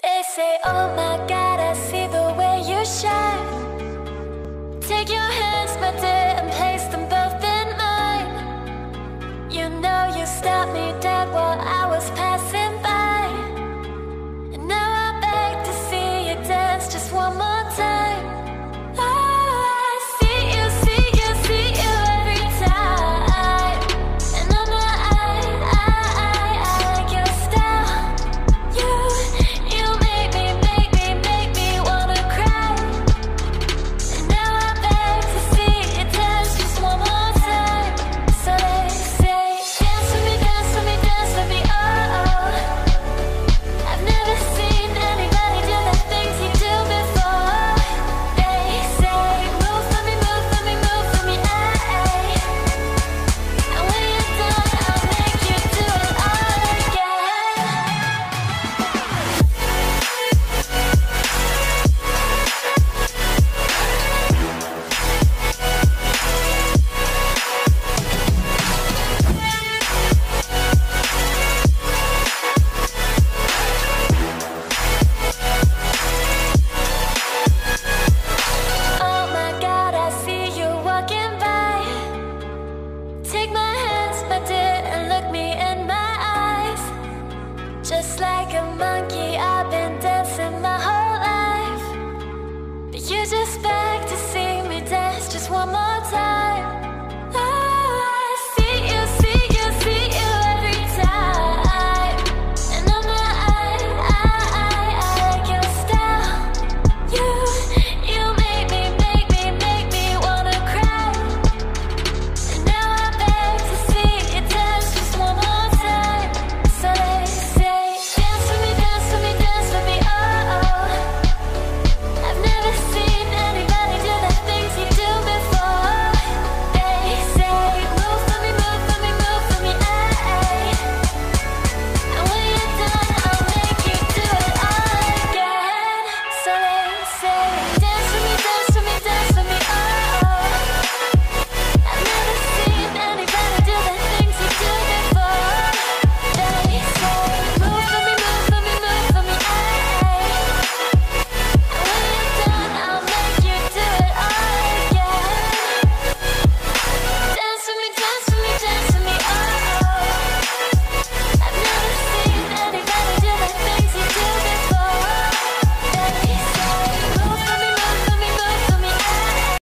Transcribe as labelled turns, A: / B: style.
A: They say, oh my God, I see the way you shine. Take your hands, my dear, and place them both in mine. You know you stopped me dead while I was passing by. And now I beg to see you dance just one more time. Oh, I see you, see you, see you every time. And I know I like your style. You make me wanna cry. And now I beg to see you dance just one more time. So they say, dance with me, dance with me, dance with me, oh, oh. I've never seen anybody do the things you do before. They say, move for me, move for me, move for me, ay. And when you're done, I'll make you do it all again. Oh my God, I see you walking by. Take my hands, my dear, and look me in my eyes. Just like a monkey